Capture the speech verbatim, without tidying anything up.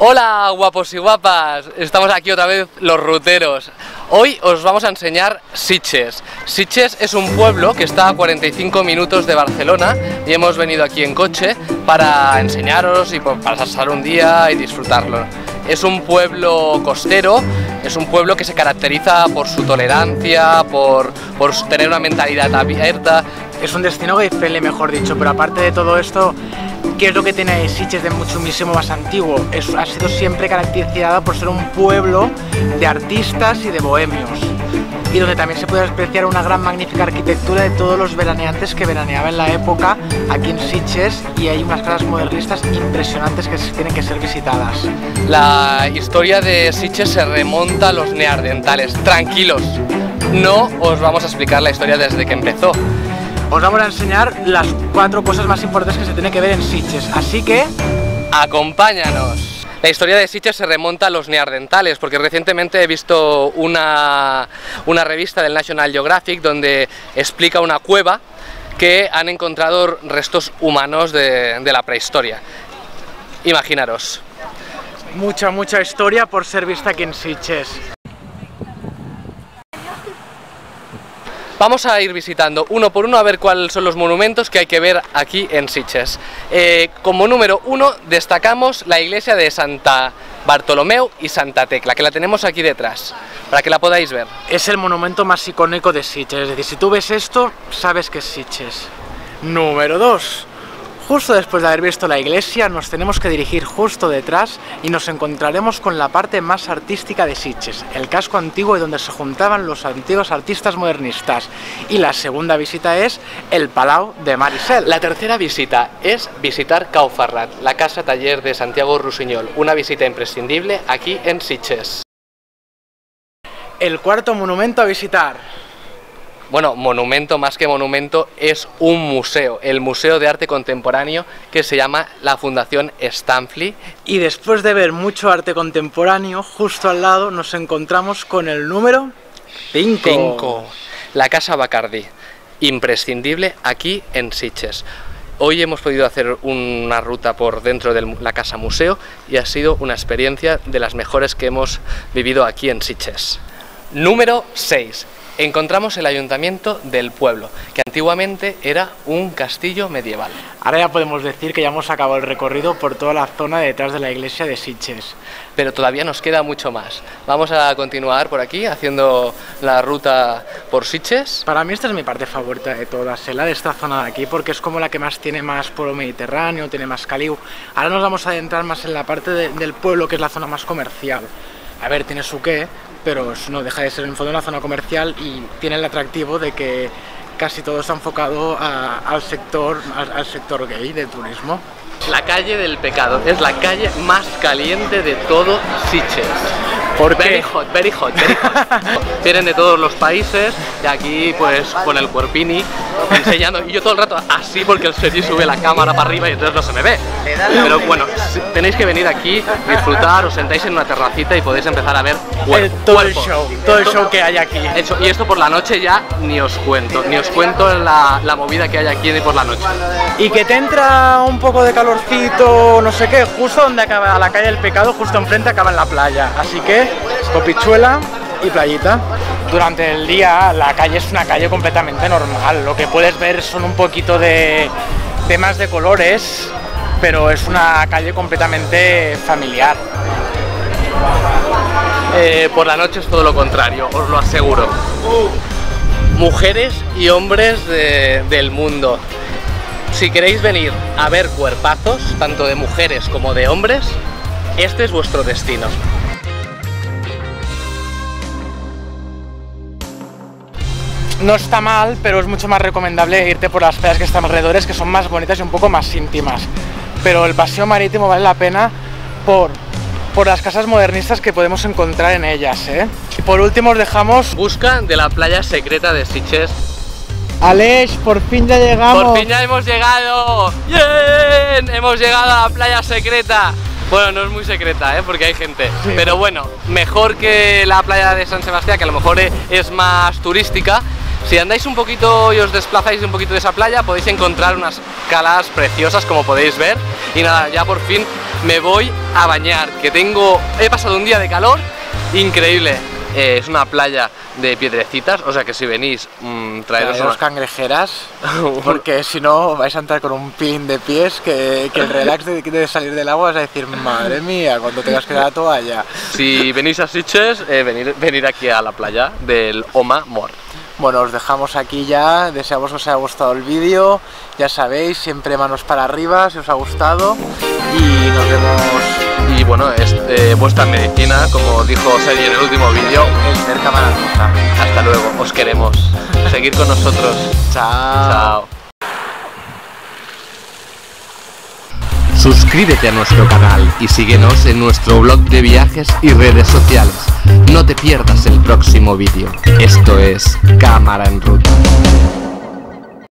Hola guapos y guapas, estamos aquí otra vez los ruteros. Hoy os vamos a enseñar Sitges. Sitges es un pueblo que está a cuarenta y cinco minutos de Barcelona y hemos venido aquí en coche para enseñaros y para pasar un día y disfrutarlo. Es un pueblo costero, es un pueblo que se caracteriza por su tolerancia, por, por tener una mentalidad abierta. Es un destino gay-friendly, mejor dicho, pero aparte de todo esto, ¿qué es lo que tiene Sitges de muchísimo más antiguo? Es, ha sido siempre caracterizada por ser un pueblo de artistas y de bohemios, y donde también se puede apreciar una gran magnífica arquitectura de todos los veraneantes que veraneaban en la época aquí en Sitges, y hay unas casas modernistas impresionantes que tienen que ser visitadas. La historia de Sitges se remonta a los neandertales. Tranquilos, no os vamos a explicar la historia desde que empezó. Os vamos a enseñar las cuatro cosas más importantes que se tiene que ver en Sitges, así que acompáñanos. La historia de Sitges se remonta a los neandertales, porque recientemente he visto una, una revista del National Geographic donde explica una cueva que han encontrado restos humanos de, de la prehistoria. Imaginaros. Mucha, mucha historia por ser vista aquí en Sitges. Vamos a ir visitando uno por uno a ver cuáles son los monumentos que hay que ver aquí en Sitges. Eh, como número uno destacamos la iglesia de Santa Bartolomeu y Santa Tecla, que la tenemos aquí detrás, para que la podáis ver. Es el monumento más icónico de Sitges, es decir, si tú ves esto, sabes que es Sitges. Número dos. Justo después de haber visto la iglesia, nos tenemos que dirigir justo detrás y nos encontraremos con la parte más artística de Sitges, el casco antiguo y donde se juntaban los antiguos artistas modernistas. Y la segunda visita es el Palau de Marisel. La tercera visita es visitar Cau Ferrat, la casa taller de Santiago Rusiñol, una visita imprescindible aquí en Sitges. El cuarto monumento a visitar. Bueno, monumento más que monumento, es un museo, el Museo de Arte Contemporáneo, que se llama la Fundación Stanfli. Y después de ver mucho arte contemporáneo, justo al lado nos encontramos con el número cinco. La Casa Bacardí, imprescindible aquí en Sitges. Hoy hemos podido hacer una ruta por dentro de la Casa Museo y ha sido una experiencia de las mejores que hemos vivido aquí en Sitges. Número seis. Encontramos el ayuntamiento del pueblo, que antiguamente era un castillo medieval. Ahora ya podemos decir que ya hemos acabado el recorrido por toda la zona detrás de la iglesia de Sitges. Pero todavía nos queda mucho más. Vamos a continuar por aquí, haciendo la ruta por Sitges. Para mí esta es mi parte favorita de todas, la de esta zona de aquí, porque es como la que más tiene más pueblo mediterráneo, tiene más caliu. Ahora nos vamos a adentrar más en la parte de, del pueblo, que es la zona más comercial. A ver, tiene su qué, pero no deja de ser en el fondo una zona comercial y tiene el atractivo de que casi todo está enfocado a, al, sector, al, al sector gay del turismo. La calle del pecado es la calle más caliente de todo Sitges. ¿Por qué? Very hot, very hot, very hot. Vienen de todos los países y aquí pues con el cuerpini enseñando, y yo todo el rato así porque el Sergi sube la cámara para arriba y entonces no se me ve. Pero bueno, tenéis que venir aquí, disfrutar, os sentáis en una terracita y podéis empezar a ver cuerpo, el, todo cuerpos. el show, todo el show que hay aquí. Hecho, y esto por la noche ya ni os cuento, ni os cuento la, la movida que hay aquí por la noche. Y que te entra un poco de calorcito, no sé qué, justo donde acaba la calle del pecado, justo enfrente acaba en la playa, así que copichuela y playita. Durante el día la calle es una calle completamente normal, lo que puedes ver son un poquito de temas de colores, pero es una calle completamente familiar. Eh, por la noche es todo lo contrario, os lo aseguro. Mujeres y hombres de, del mundo. Si queréis venir a ver cuerpazos, tanto de mujeres como de hombres, este es vuestro destino. No está mal, pero es mucho más recomendable irte por las playas que están alrededor, que son más bonitas y un poco más íntimas. Pero el paseo marítimo vale la pena por, por las casas modernistas que podemos encontrar en ellas, ¿eh? Y por último os dejamos... Busca de la playa secreta de Sitges. Aleix, por fin ya llegamos. Por fin ya hemos llegado. ¡Bien! Hemos llegado a la playa secreta. Bueno, no es muy secreta, ¿eh? Porque hay gente, sí. Pero bueno, mejor que la playa de San Sebastián, que a lo mejor es más turística. Si andáis un poquito y os desplazáis un poquito de esa playa, podéis encontrar unas calas preciosas, como podéis ver. Y nada, ya por fin me voy a bañar, que tengo, he pasado un día de calor increíble. Eh, es una playa de piedrecitas, o sea que si venís, mmm, traeros Traeros una... cangrejeras, porque si no vais a entrar con un pin de pies que, que el relax de, de salir del agua vas a decir, madre mía, cuando tengas que dar la toalla. Si venís a Sitges, eh, venir, venir aquí a la playa del Oma Mor. Bueno, os dejamos aquí ya, deseamos que os haya gustado el vídeo, ya sabéis, siempre manos para arriba si os ha gustado y nos vemos. Y bueno, es eh, vuestra medicina, como dijo Sergi en el último vídeo. El ser cámara roja. Hasta luego, os queremos. Seguid con nosotros. Chao. Chao. Suscríbete a nuestro canal y síguenos en nuestro blog de viajes y redes sociales. No te pierdas el próximo vídeo. Esto es Cámara en Ruta.